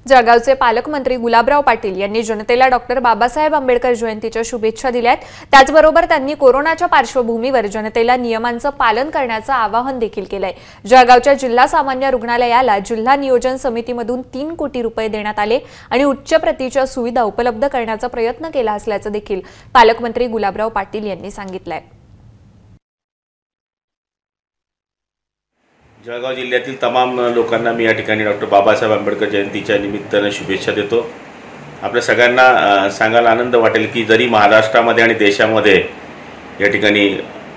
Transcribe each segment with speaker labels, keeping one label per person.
Speaker 1: जळगावचे पालकमंत्री गुलाबराव पाटील यांनी जनतेला डॉक्टर बाबासाहेब आंबेडकर जयंतीच्या शुभेच्छा दिल्यात। त्याचबरोबर त्यांनी कोरोनाच्या पार्श्वभूमीवर जनतेला नियमांचं पालन करण्याचं आवाहन देखील केलंय। जळगावच्या जिल्हा सामान्य रुग्णालयाला जिल्हा नियोजन समितीमधून 3 कोटी रुपये देण्यात आले आणि उच्च प्रतीच्या सुविधा उपलब्ध करण्याचा प्रयत्न केला असल्याचं देखील पालकमंत्री गुलाबराव पाटील यांनी सांगितलंय।
Speaker 2: जळगाव जिल्ह्यातील तमाम लोकांना मी या ठिकाणी डॉक्टर बाबासाहेब आंबेडकर जयंतीच्या निमित्ताने शुभेच्छा देतो। आपल्या सगळ्यांना सांगायला आनंद वाटेल की जरी महाराष्ट्रामध्ये आणि देशामध्ये या ठिकाणी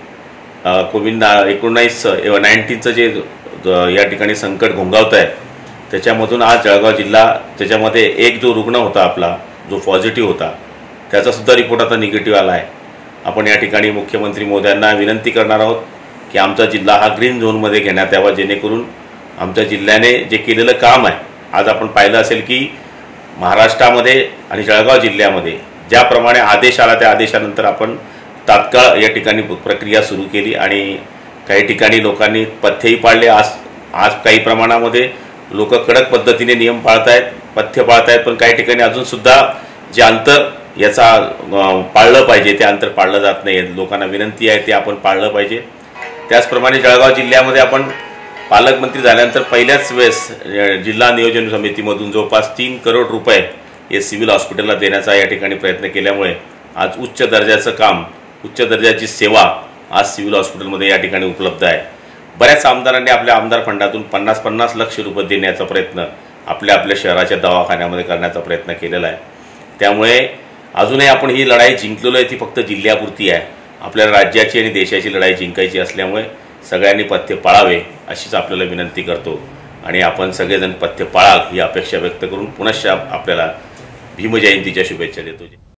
Speaker 2: कोविड-19चं जे या ठिकाणी संकट घोंगावत आहे, त्याच्यामधून आज जळगाव जिल्हा त्याच्यामध्ये एक जो रुग्ण होता आपला जो पॉझिटिव्ह होता त्याचा सुद्धा रिपोर्ट आता निगेटिव्ह आला आहे। आपण या ठिकाणी मुख्यमंत्री महोदयांना विनंती करणार आहोत की आमचा जिल्हा हा ग्रीन झोनमध्ये घेण्यात यावा, जेणेकरून आमच्या जिल्ह्याने जे केलेलं काम आहे, आज आपण पाहिलं असेल की महाराष्ट्रामध्ये आणि जळगाव जिल्ह्यामध्ये ज्याप्रमाणे आदेश आला त्या आदेशानंतर आपण तात्काळ या ठिकाणी प्रक्रिया सुरू केली आणि काही ठिकाणी लोकांनी पथ्यही पाळले। आज काही प्रमाणामध्ये लोक कडक पद्धतीने नियम पाळत आहेत, पथ्य पाळत आहेत, पण काही ठिकाणी अजूनसुद्धा जे अंतर याचा पाळलं पाहिजे ते अंतर पाळलं जात नाही। लोकांना विनंती आहे ते आपण पाळलं पाहिजे। त्याचप्रमाणे जळगाव जिल्ह्यामध्ये आपण पालकमंत्री झाल्यानंतर पहिल्याच वेळेस जिल्हा नियोजन समितीमधून जवळपास 3 करोड रुपये हे सिव्हिल हॉस्पिटलला देण्याचा या ठिकाणी प्रयत्न केल्यामुळे आज उच्च दर्जाचं काम, उच्च दर्जाची सेवा आज सिव्हिल हॉस्पिटलमध्ये या ठिकाणी उपलब्ध आहे। बऱ्याच आमदारांनी आपल्या आमदार फंडातून 50-50 लाख रुपये देण्याचा प्रयत्न आपल्या शहराच्या दवाखान्यामध्ये करण्याचा प्रयत्न केलेला आहे। त्यामुळे अजूनही आपण ही लढाई जिंकलेलो आहे, ती फक्त जिल्ह्यापुरती आहे। आपल्याला राज्याची आणि देशाची लढाई जिंकायची असल्यामुळे सगळ्यांनी पथ्य पाळावे अशीच आपल्याला विनंती करतो आणि आपण सगळेजण पथ्य पाळाल ही अपेक्षा व्यक्त करून पुनश्च आपल्याला भीमजयंतीच्या शुभेच्छा देतो।